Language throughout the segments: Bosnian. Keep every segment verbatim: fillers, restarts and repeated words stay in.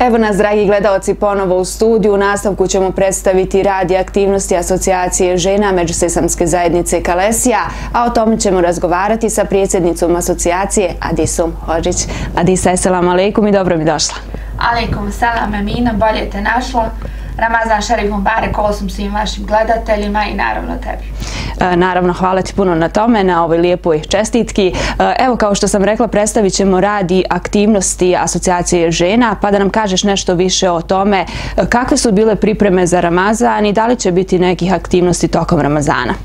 Evo nas, dragi gledaoci, ponovo u studiju. U nastavku ćemo predstaviti rad i aktivnosti Asocijacije žena Međuseslamske zajednice Kalesija, a o tome ćemo razgovarati sa predsjednicom asocijacije Adisom Hodžić. Adisa, assalamu alaikum i dobro mi došla. Alaikum salam, Amina, bolje te našla. Ramazan šerif mubarek ovom svim vašim gledateljima i naravno tebi. Naravno, hvala ti puno na tome, na ovoj lijepoj čestitki. Evo, kao što sam rekla, predstavit ćemo rad i aktivnosti Asocijacije žena, pa da nam kažeš nešto više o tome kakve su bile pripreme za Ramazan i da li će biti nekih aktivnosti tokom Ramazana.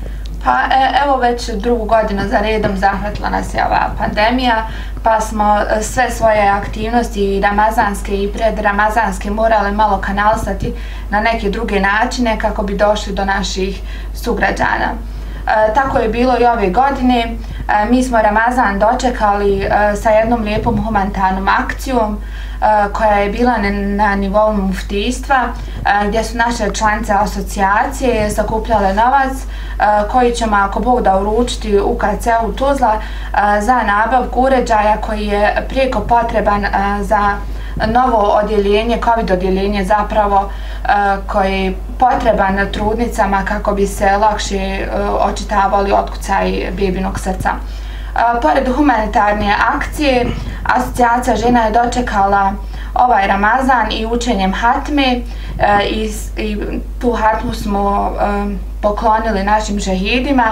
Pa evo već drugu godinu za redom zahvatila nas je ova pandemija, pa smo sve svoje aktivnosti ramazanske i predramazanske morali malo kanalisati na neke druge načine kako bi došli do naših sugrađana. E, tako je bilo i ove godine. E, mi smo Ramazan dočekali e, sa jednom lijepom humanitarnom akcijom e, koja je bila na, na nivou muftijstva, e, gdje su naše članice asocijacije sakupljale novac e, koji ćemo, ako Bog da, uručiti u K C u Tuzla e, za nabavku uređaja koji je prijeko potreban e, za novo odjeljenje, COVID odjeljenje zapravo, koji je potreban trudnicama kako bi se lakše očitavali otkucaj bebinog srca. Pored humanitarne akcije, Asocijacija žena je dočekala ovaj Ramazan i učenjem hatme i, i tu hatmu smo poklonili našim šehidima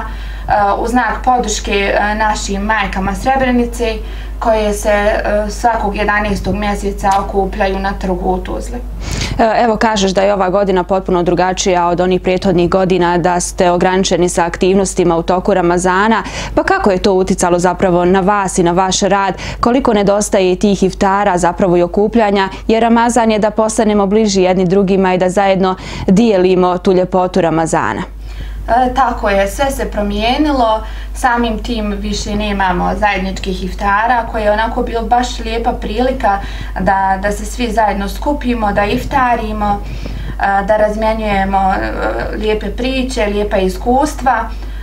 u znak podrške našim majkama Srebrenice koje se svakog jedanaestog mjeseca okupljaju na trgu u Tuzli. Evo, kažeš da je ova godina potpuno drugačija od onih prethodnih godina, da ste ograničeni sa aktivnostima u toku Ramazana. Pa kako je to uticalo zapravo na vas i na vaš rad? Koliko nedostaje tih iftara zapravo i okupljanja? Jer Ramazan je da postanemo bliži jedni drugima i da zajedno dijelimo tu ljepotu Ramazana. E, tako je, sve se promijenilo, samim tim više nemamo zajedničkih iftara, koje je onako bilo baš lijepa prilika da, da se svi zajedno skupimo, da iftarimo, da razmjenjujemo lijepe priče, lijepa iskustva.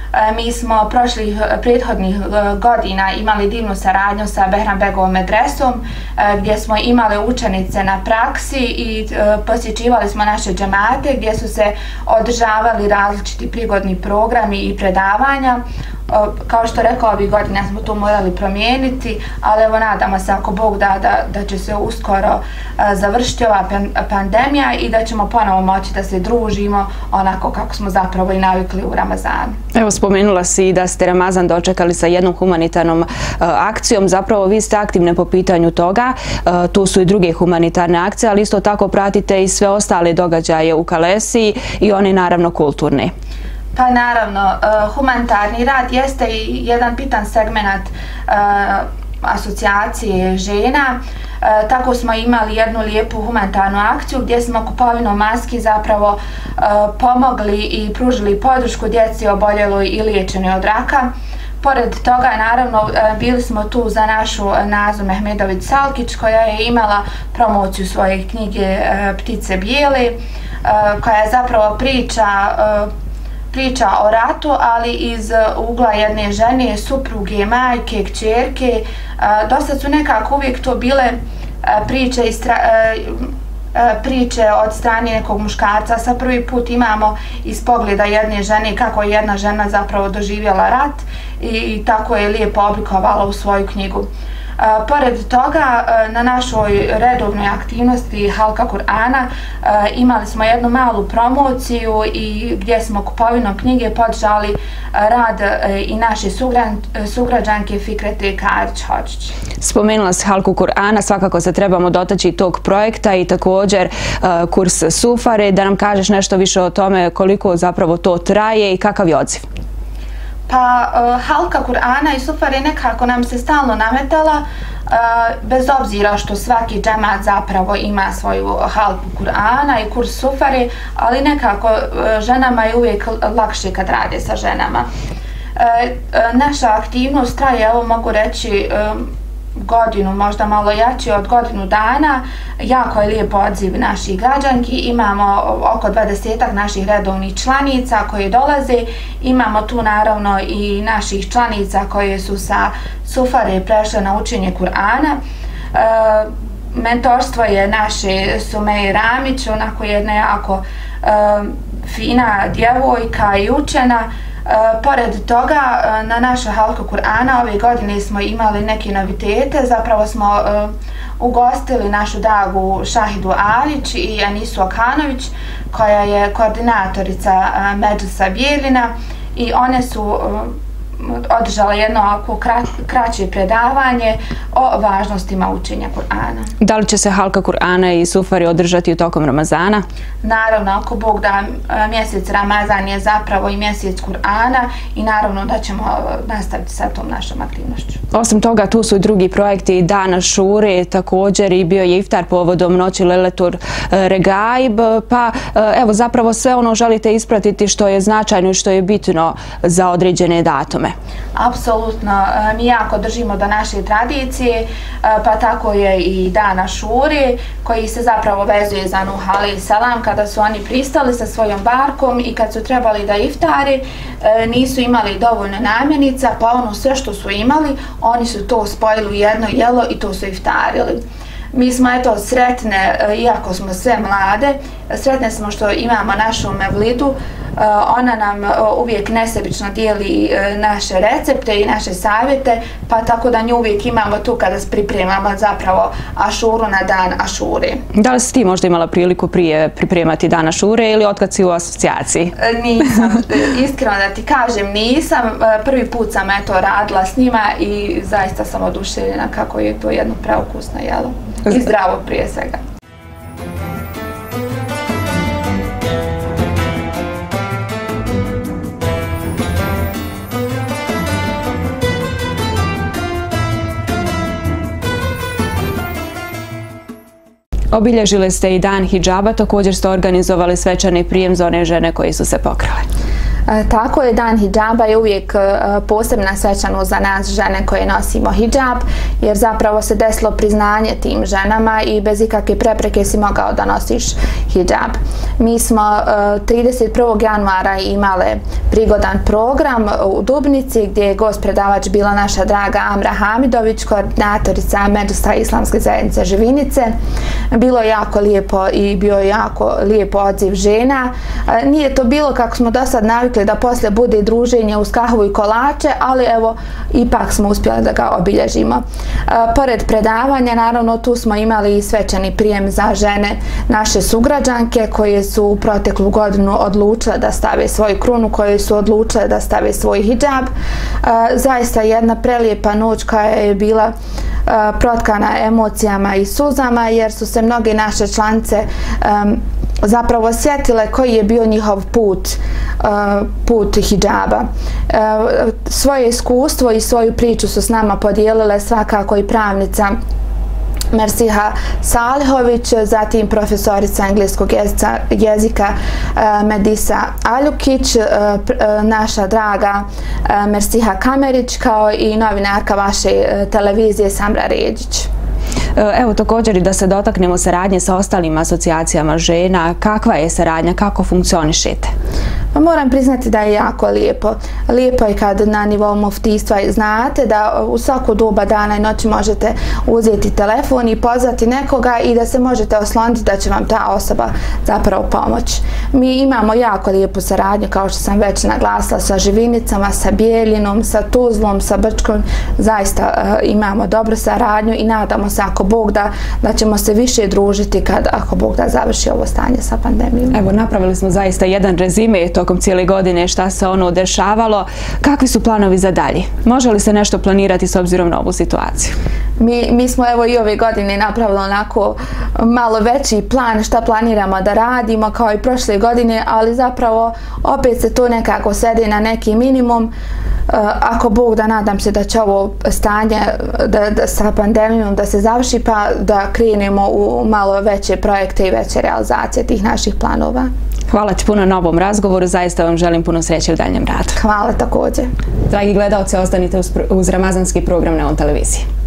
Mi smo prošlih prethodnih godina imali divnu saradnju sa Behrambegovom medresom gdje smo imali učenice na praksi i posjećivali smo naše džemate gdje su se održavali različiti prigodni programi i predavanja. Kao što rekao, ovih godina smo to morali promijeniti, ali evo nadamo se, ako Bog da, da, da će se uskoro završiti ova pandemija i da ćemo ponovo moći da se družimo onako kako smo zapravo i navikli u Ramazanu. Evo, spomenula si da ste Ramazan dočekali sa jednom humanitarnom uh, akcijom. Zapravo vi ste aktivne po pitanju toga. Uh, tu su i druge humanitarne akcije, ali isto tako pratite i sve ostale događaje u Kalesiji i one naravno kulturne. Pa naravno, uh, humanitarni rad jeste i jedan bitan segment uh, asocijacije žena. Uh, tako smo imali jednu lijepu humanitarnu akciju gdje smo kupovinom maski zapravo uh, pomogli i pružili podršku djeci oboljeloj i liječenoj od raka. Pored toga, naravno, bili smo tu za našu Nazu Mehmedović Salkić koja je imala promociju svoje knjige Ptice bijele, koja je zapravo priča priča o ratu, ali iz ugla jedne žene, supruge, majke, kćerke. Dosta su nekako uvijek to bile priče iz priče od strane nekog muškarca. Sa prvi put imamo iz pogleda jedne žene kako je jedna žena zapravo doživjela rat i tako je lijepo oblikovala u svoju knjigu. Uh, pored toga, uh, na našoj redovnoj aktivnosti Halka Kur'ana uh, imali smo jednu malu promociju i gdje smo kupovinom knjige podržali uh, rad uh, i naše sugrađan, sugrađanke Fikrete Karić-Hodžić. Spomenula si Halku Kur'ana, svakako se trebamo dotaći tog projekta i također uh, kurs Sufare. Da nam kažeš nešto više o tome koliko zapravo to traje i kakav je odziv? Pa uh, Halka Kur'ana i Sufare nekako nam se stalno nametala, uh, bez obzira što svaki džemat zapravo ima svoju Halku Kur'ana i kurs Sufare, ali nekako uh, ženama je uvijek lakše kad rade sa ženama. Uh, uh, naša aktivnost traje, evo mogu reći, um, godinu, možda malo jače od godinu dana. Jako je lijep odziv naših građanki. Imamo oko dvadesetak naših redovnih članica koje dolaze. Imamo tu naravno i naših članica koje su sa Sufare prešle na učenje Kur'ana. E, mentorstvo je naše Sumeje Ramić, onako jedna jako fina djevojka i učena. Pored toga, na našoj halka Kur'ana ove godine smo imali neke novitete, zapravo smo ugostili našu dragu Šahidu Alić i Anisu Okanović, koja je koordinatorica Medžlisa Bijeljina, i one su održala jedno ovako kraće predavanje o važnostima učenja Kur'ana. Da li će se halka Kur'ana i sufari održati u tokom Ramazana? Naravno, ako Bog da, mjesec Ramazan je zapravo i mjesec Kur'ana i naravno da ćemo nastaviti sa tom našom aktivnošću. Osim toga, tu su i drugi projekti Dana Šure, također i bio je iftar povodom noći Leletur Regaib, pa evo zapravo sve ono želite ispratiti što je značajno i što je bitno za određene datume. Apsolutno, mi jako držimo do naše tradicije, pa tako je i Dana Šure, koji se zapravo vezuje za Nuh alejhi selam, kada su oni pristali sa svojom barkom i kad su trebali da iftare, nisu imali dovoljno namirnica, pa ono sve što su imali, oni su to spojili u jedno jelo i to su iftarili. Mi smo eto sretne, iako smo sve mlade, sretne smo što imamo našu Mevlidu. Ona nam uvijek nesebično dijeli naše recepte i naše savjete, pa tako da nju uvijek imamo tu kada pripremamo zapravo Ašuru na dan Ašure. Da li si ti možda imala priliku prije pripremati dan Ašure ili otkad si u asocijaciji? Nisam, iskreno da ti kažem nisam. Prvi put sam eto radila s njima i zaista sam oduševljena kako je to jedno preukusno jelo. I zdravo prije svega. Obilježili ste i dan hidžaba, također ste organizovali svečani prijem za one žene koje su se pokrale. Tako je, dan hidžaba je uvijek posebna svečanost za nas žene koje nosimo hidžab, jer zapravo se desilo priznanje tim ženama i bez ikakve prepreke si mogao da nosiš hidžab. Mi smo trideset prvog januara imale prigodan program u Dubnici gdje je gost predavač bila naša draga Amra Hamidović, koordinatorica Medžlisa Islamske zajednice Živinice. Bilo je jako lijepo i bio je jako lijep odziv žena. Nije to bilo kako smo do sad navikli da poslije bude druženje uz kahvu i kolače, ali evo, ipak smo uspjeli da ga obilježimo. Pored predavanja, naravno, tu smo imali i svečani prijem za žene naše sugrađanke koje su u proteklu godinu odlučile da stave svoju krunu, koje su odlučile da stave svoj hidžab. Zaista jedna prelijepa noć koja je bila protkana emocijama i suzama, jer su se mnoge naše članice zapravo sjetile koji je bio njihov put, put hidžaba. Svoje iskustvo i svoju priču su s nama podijelile svakako i pravnica Mersiha Salihović, zatim profesorica engleskog jezika Medisa Aljukić, naša draga Mersiha Kamerić, kao i novinarka vaše televizije Samra Ređić. Evo također i da se dotaknemo saradnje sa ostalim asocijacijama žena. Kakva je saradnja, kako funkcionišete? Moram priznati da je jako lijepo. Lijepo je kad na nivou muftijstva znate da u svaku doba dana i noći možete uzeti telefon i pozvati nekoga i da se možete osloniti da će vam ta osoba zapravo pomoći. Mi imamo jako lijepu saradnju, kao što sam već naglasila, sa Živinicama, sa Bijeljinom, sa Tuzlom, sa Brčkom. Zaista imamo dobru saradnju i nadamo se, ako Bog da, da ćemo se više družiti kad, ako Bog da, završi ovo stanje sa pandemijom. Evo, napravili smo zaista jedan rezime tokom cijele godine šta se ono dešavalo. Kakvi su planovi za dalje? Može li se nešto planirati s obzirom na ovu situaciju? Mi, mi smo evo i ove godine napravili onako malo veći plan šta planiramo da radimo kao i prošle godine, ali zapravo opet se to nekako svede na neki minimum. Ako Bog da, nadam se da će ovo stanje da, da, sa pandemijom da se završi, pa da krenemo u malo veće projekte i veće realizacije tih naših planova. Hvala ti puno na ovom razgovoru, zaista vam želim puno sreće u daljem radu. Hvala također. Dragi gledalci, ostanite uz, uz ramazanski program na On televiziji.